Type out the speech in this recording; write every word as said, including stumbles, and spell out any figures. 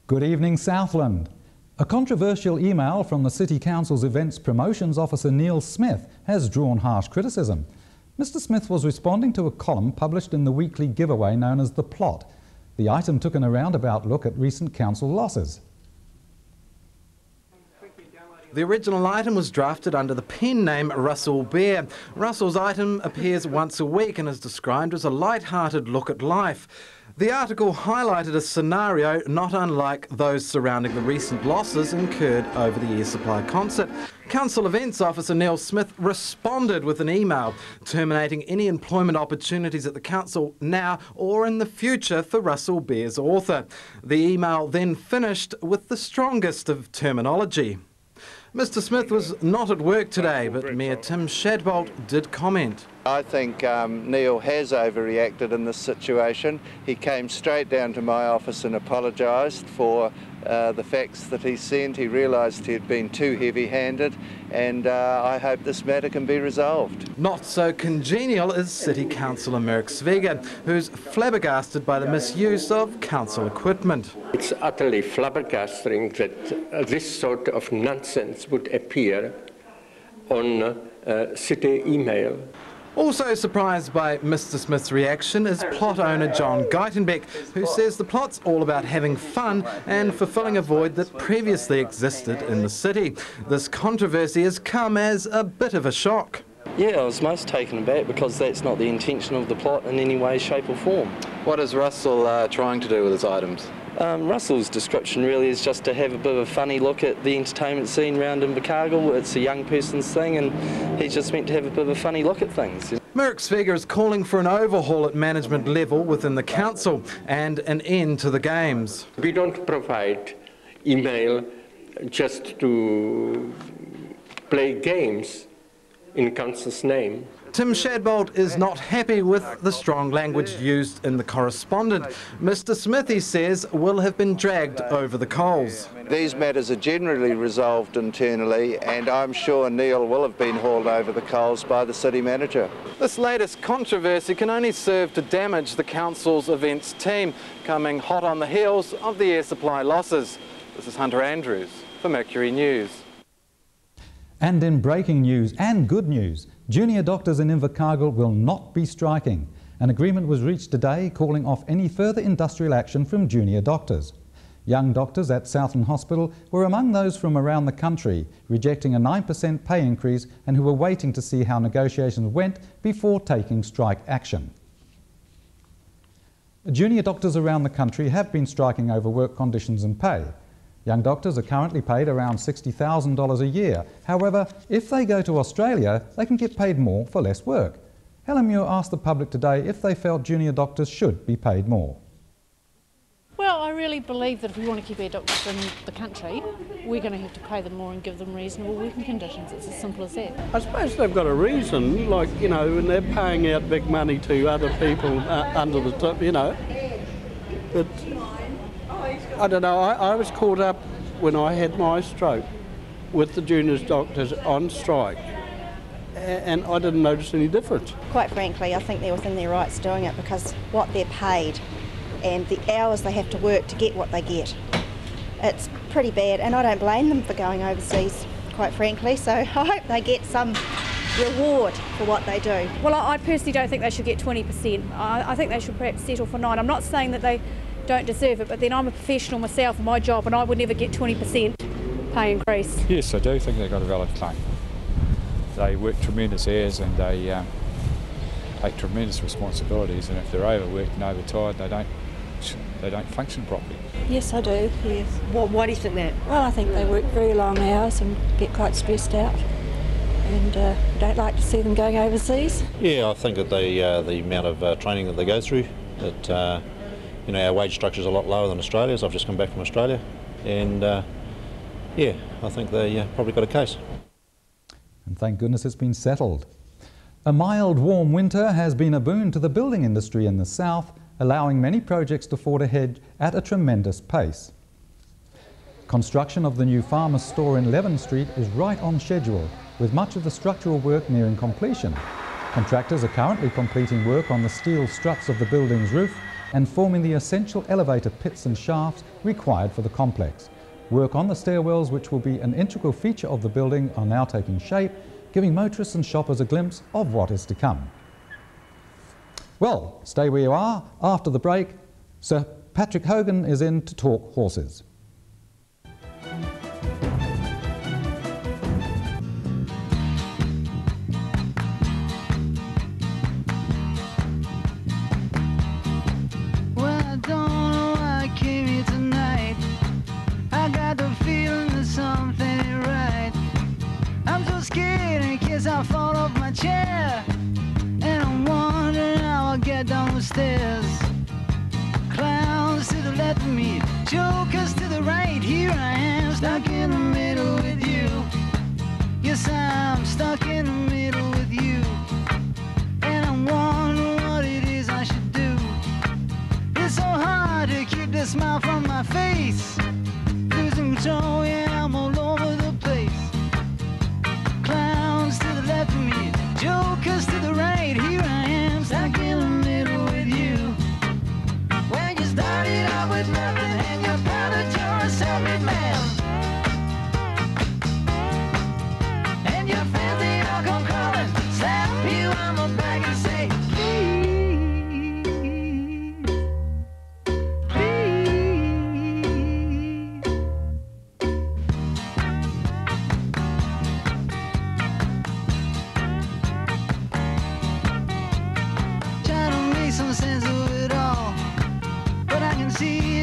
Good evening, Southland. A controversial email from the City Council's Events Promotions Officer Neil Smith has drawn harsh criticism. Mister Smith was responding to a column published in the weekly giveaway known as The Plot. The item took an roundabout look at recent council losses. The original item was drafted under the pen name Russell Bear. Russell's item appears once a week and is described as a light-hearted look at life. The article highlighted a scenario not unlike those surrounding the recent losses incurred over the Air Supply concert. Council Events Officer Neil Smith responded with an email terminating any employment opportunities at the council now or in the future for Russell Bear's author. The email then finished with the strongest of terminology. Mister Smith was not at work today, but Mayor Tim Shadbolt did comment. I think um, Neil has overreacted in this situation. He came straight down to my office and apologised for uh, the facts that he sent. He realised he had been too heavy-handed, and uh, I hope this matter can be resolved. Not so congenial is City Councillor Merk Svega, who's flabbergasted by the misuse of council equipment. It's utterly flabbergasting that uh, this sort of nonsense would appear on uh, city email. Also surprised by Mister Smith's reaction is plot owner John Geitenbeck, who says the plot's all about having fun and fulfilling a void that previously existed in the city. This controversy has come as a bit of a shock. Yeah, I was most taken aback because that's not the intention of the plot in any way, shape or form. What is Russell uh, trying to do with his items? Um, Russell's description really is just to have a bit of a funny look at the entertainment scene round in Invercargill. It's a young person's thing and he's just meant to have a bit of a funny look at things. Merk Svega is calling for an overhaul at management level within the council and an end to the games. We don't provide email just to play games in council's name. Tim Shadbolt is not happy with the strong language used in the correspondence. Mister Smith, he says, will have been dragged over the coals. These matters are generally resolved internally, and I'm sure Neil will have been hauled over the coals by the city manager. This latest controversy can only serve to damage the council's events team, coming hot on the heels of the Air Supply losses. This is Hunter Andrews for Mercury News. And in breaking news and good news, junior doctors in Invercargill will not be striking. An agreement was reached today calling off any further industrial action from junior doctors. Young doctors at Southland Hospital were among those from around the country rejecting a nine percent pay increase and who were waiting to see how negotiations went before taking strike action. Junior doctors around the country have been striking over work conditions and pay. Young doctors are currently paid around sixty thousand dollars a year. However, if they go to Australia, they can get paid more for less work. Helen Muir asked the public today if they felt junior doctors should be paid more. Well, I really believe that if we want to keep our doctors in the country, we're going to have to pay them more and give them reasonable working conditions. It's as simple as that. I suppose they've got a reason, like, you know, when they're paying out big money to other people uh, under the top, you know. But I don't know, I, I was caught up when I had my stroke with the junior doctors on strike, and I didn't notice any difference. Quite frankly, I think they're within their rights doing it because what they're paid and the hours they have to work to get what they get, it's pretty bad, and I don't blame them for going overseas, quite frankly, so I hope they get some reward for what they do. Well, I personally don't think they should get twenty percent. I, I think they should perhaps settle for nine. I'm not saying that they don't deserve it, but then I'm a professional myself in my job and I would never get twenty percent pay increase. Yes, I do think they've got a valid claim. They work tremendous hours and they um, take tremendous responsibilities, and if they're overworked and overtired, they don't they don't function properly. Yes, I do, yes. Well, why do you think that? Well, I think they work very long hours and get quite stressed out, and uh, don't like to see them going overseas. Yeah, I think that the, uh, the amount of uh, training that they go through, that uh, you know, our wage structure is a lot lower than Australia's. I've just come back from Australia, and uh, yeah, I think they uh, probably got a case. And thank goodness it's been settled. A mild, warm winter has been a boon to the building industry in the south, allowing many projects to forge ahead at a tremendous pace. Construction of the new Farmers Store in Leven Street is right on schedule, with much of the structural work nearing completion. Contractors are currently completing work on the steel struts of the building's roof, and forming the essential elevator pits and shafts required for the complex. Work on the stairwells, which will be an integral feature of the building, are now taking shape, giving motorists and shoppers a glimpse of what is to come. Well, stay where you are. After the break, Sir Patrick Hogan is in to talk horses. I fall off my chair, and I'm wondering how I'll get down the stairs. Clowns to the left of me, jokers to the right. Here I am, stuck in the middle with you. Yes, I'm stuck in the middle with you, and I'm wondering what it is I should do. It's so hard to keep the smile from my face. Losing control, yeah, I'm all over the place. Clowns to the left of me, jokers to the right. Here I am, stuck in the middle with you. When you started out with nothing and you found that you're a self-made man, and your fans, they all come crawling, slap you on the back and say, please, some sense of it all, but I can see